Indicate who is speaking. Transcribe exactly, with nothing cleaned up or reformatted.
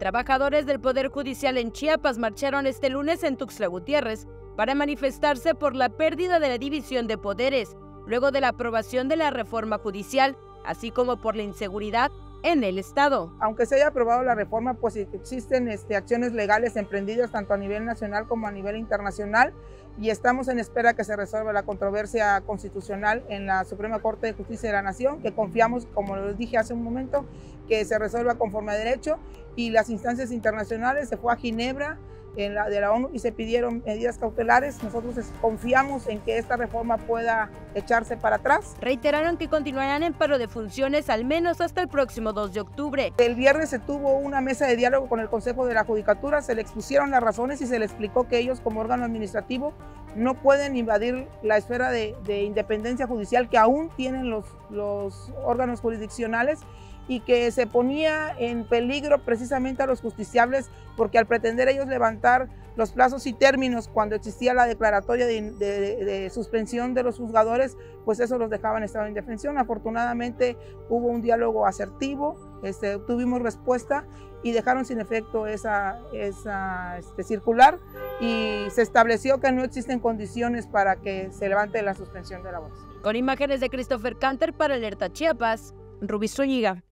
Speaker 1: Trabajadores del Poder Judicial en Chiapas marcharon este lunes en Tuxtla Gutiérrez para manifestarse por la pérdida de la división de poderes, luego de la aprobación de la reforma judicial, así como por la inseguridad en el Estado.
Speaker 2: Aunque se haya aprobado la reforma, pues existen este, acciones legales emprendidas tanto a nivel nacional como a nivel internacional y estamos en espera que se resuelva la controversia constitucional en la Suprema Corte de Justicia de la Nación, que confiamos, como les dije hace un momento, que se resuelva conforme a derecho, y las instancias internacionales. Se fue a Ginebra en la, de la ONU y se pidieron medidas cautelares. Nosotros confiamos en que esta reforma pueda echarse para atrás.
Speaker 1: Reiteraron que continuarán en paro de funciones al menos hasta el próximo dos de octubre.
Speaker 2: El viernes se tuvo una mesa de diálogo con el Consejo de la Judicatura, se le expusieron las razones y se le explicó que ellos como órgano administrativo no pueden invadir la esfera de, de independencia judicial que aún tienen los, los órganos jurisdiccionales, y que se ponía en peligro precisamente a los justiciables, porque al pretender ellos levantar los plazos y términos cuando existía la declaratoria de, de, de suspensión de los juzgadores, pues eso los dejaba en estado de indefensión. Afortunadamente hubo un diálogo asertivo, este, tuvimos respuesta y dejaron sin efecto esa, esa este, circular, y se estableció que no existen condiciones para que se levante la suspensión de labores.
Speaker 1: Con imágenes de Christopher Canter para Alerta Chiapas, Rubí Zúñiga.